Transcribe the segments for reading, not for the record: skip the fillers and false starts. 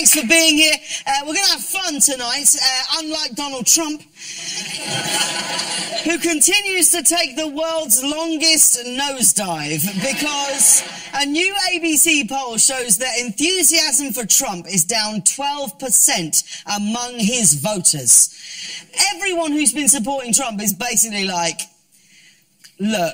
Thanks for being here. We're going to have fun tonight, unlike Donald Trump, who continues to take the world's longest nosedive because a new ABC poll shows that enthusiasm for Trump is down 12% among his voters. Everyone who's been supporting Trump is basically like, look,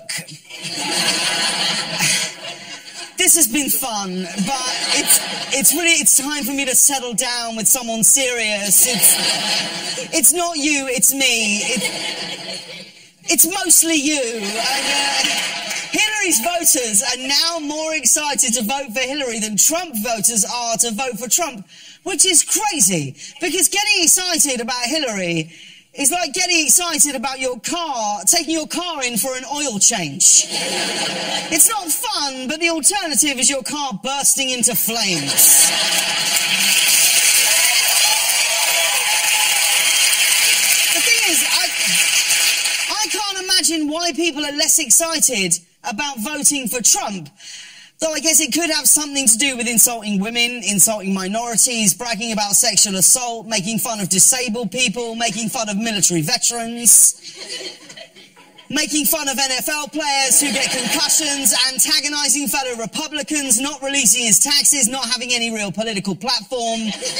this has been fun, but it's time for me to settle down with someone serious. It's not you, it's me. It's mostly you. And, Hillary's voters are now more excited to vote for Hillary than Trump voters are to vote for Trump, which is crazy, because getting excited about Hillary is like getting excited about your car, taking your car in for an oil change. It's not fun, but the alternative is your car bursting into flames. The thing is, I can't imagine why people are less excited about voting for Trump. Though I guess it could have something to do with insulting women, insulting minorities, bragging about sexual assault, making fun of disabled people, making fun of military veterans, making fun of NFL players who get concussions, antagonising fellow Republicans, not releasing his taxes, not having any real political platform.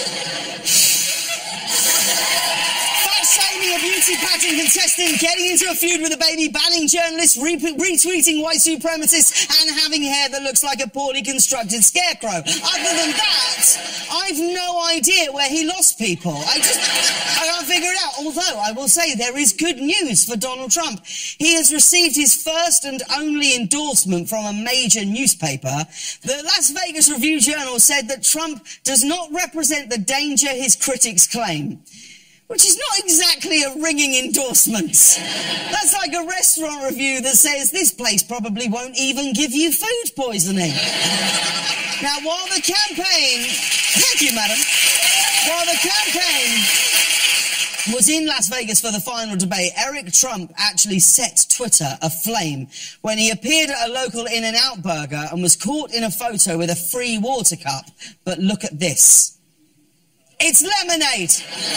Shaming a beauty pageant contestant, getting into a feud with a baby, banning journalists, retweeting white supremacists, and having hair that looks like a poorly constructed scarecrow. Other than that, I've no idea where he lost people. I can't figure it out. Although, I will say, there is good news for Donald Trump. He has received his first and only endorsement from a major newspaper. The Las Vegas Review-Journal said that Trump does not represent the danger his critics claim. Which is not exactly a ringing endorsement. That's like a restaurant review that says this place probably won't even give you food poisoning. Now, while the campaign... Thank you, madam. While the campaign was in Las Vegas for the final debate, Eric Trump actually set Twitter aflame when he appeared at a local In-N-Out burger and was caught in a photo with a free water cup. But look at this. It's lemonade.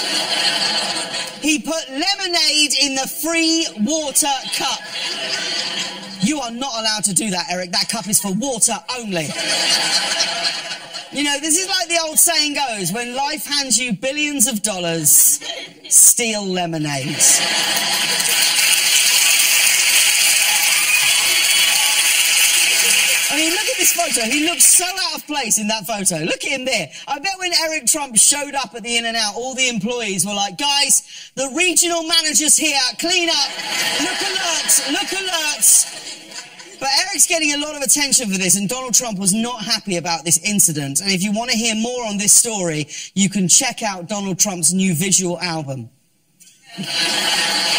He put lemonade in the free water cup. You are not allowed to do that, Eric. That cup is for water only. You know, this is like the old saying goes, when life hands you billions of dollars, steal lemonade. I mean, look at this photo. He looks so out of place in that photo. Look at him there. I bet when Eric Trump showed up at the In-N-Out, all the employees were like, guys, the regional manager's here, clean up, look alert, look alert. But Eric's getting a lot of attention for this, and Donald Trump was not happy about this incident. And if you want to hear more on this story, you can check out Donald Trump's new visual album.